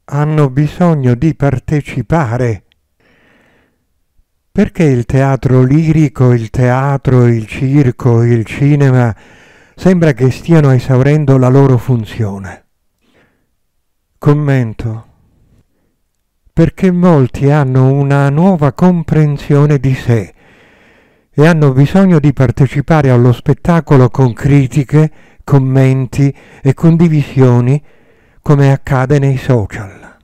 hanno bisogno di partecipare. Perché il teatro lirico, il teatro, il circo, il cinema sembra che stiano esaurendo la loro funzione? Commento. Perché molti hanno una nuova comprensione di sé e hanno bisogno di partecipare allo spettacolo con critiche, commenti e condivisioni come accade nei social.